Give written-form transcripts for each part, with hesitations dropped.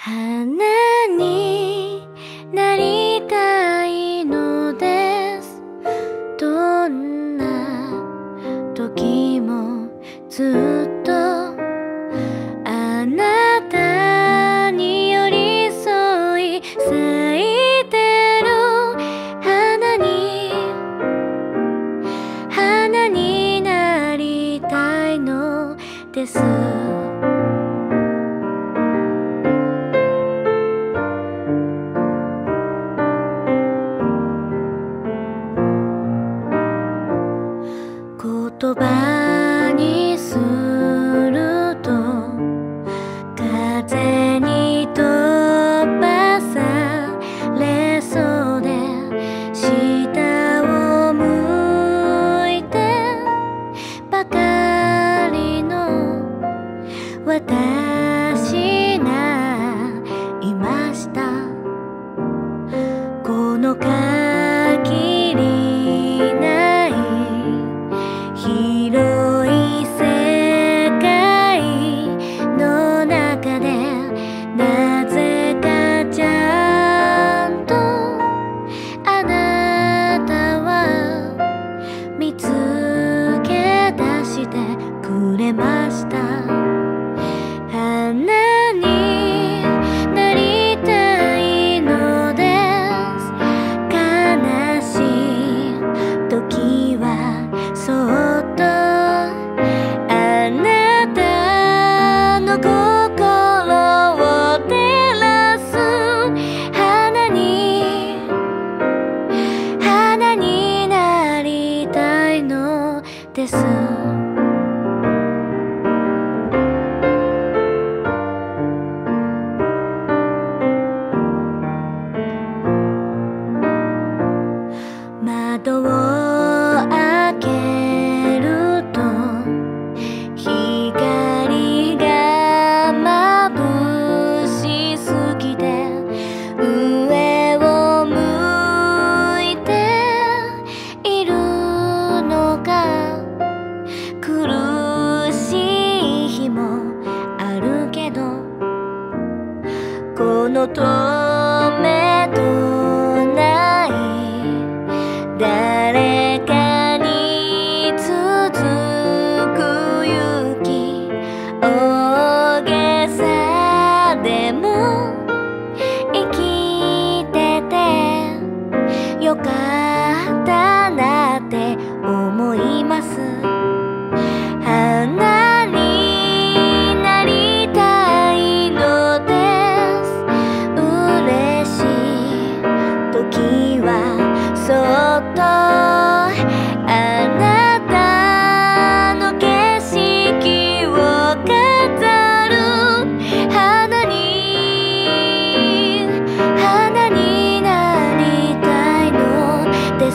花になりたいのです。どんな時もずっとあなたに寄り添い、咲いてる花になりたいのです。言葉にすると風に飛ばされそうで、下を向いてばかりの私がいました。この限りない広い世界の中で、なぜかちゃんとあなたは見つけ出してくれました。花になりたいのです。悲しい時はそっとあなたの心を照らす花になりたいのです。窓を開けると光が眩しすぎて、上を向いているのが苦しい日もあるけど、この止めどない誰かに続く雪、大げさでも生きててよかったなって思います。花になりたいのです。嬉しい時はそっとあなたの景色を飾る花になりたいのです。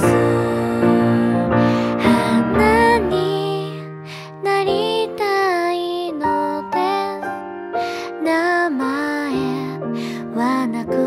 花になりたいのです。名前はなく